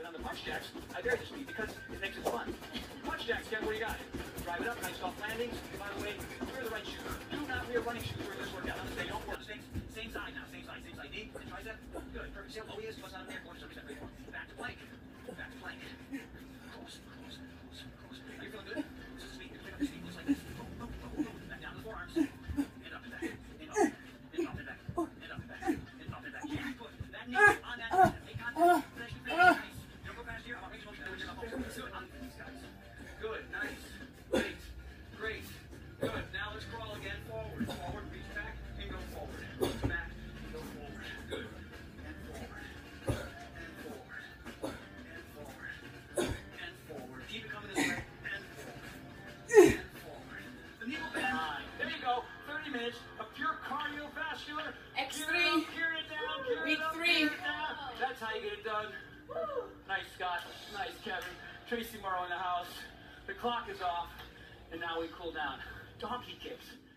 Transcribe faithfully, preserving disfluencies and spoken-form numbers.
on the punch jacks, I vary the speed because it makes it fun. Punch jacks, Ken, what do you got? Drive it up, nice soft landings. By the way, wear the right shoes. Do not wear running shoes for this workout. Understand, don't work. Same, same side now, same side, same side. Knee and tricep. Good, perfect. See how low he is? Bust out there, forty percent. Back to plank. Back to plank. Cross, cross, cross, cross. Are you feeling good? This is sweet. Pick up your feet just like this. Boom, boom, boom, boom. Back down to the forearms. And up and back. And up. And up and back. And up and back. And up and back. Yeah, good. That knee on that. Make contact. Finish the finish. Nice. Don't go past here. I'm range motion. Good. On these guys. Good. Nice. Great. Great. Good. Now let's crawl again. Forward. Forward. Reach back and go forward. Reach back and go forward. Good. And forward. And forward. And forward. And forward. Keep it coming this way. And forward. And forward. The knee will bend. There you go. thirty minutes of pure cardiovascular. X Gear it three. up, gear it down, gear Week it up, three. gear it down. That's how you get it done. Nice, Scott. Nice, Kevin. Tracy Morrow in the house. The clock is off, and now we cool down. Donkey kicks.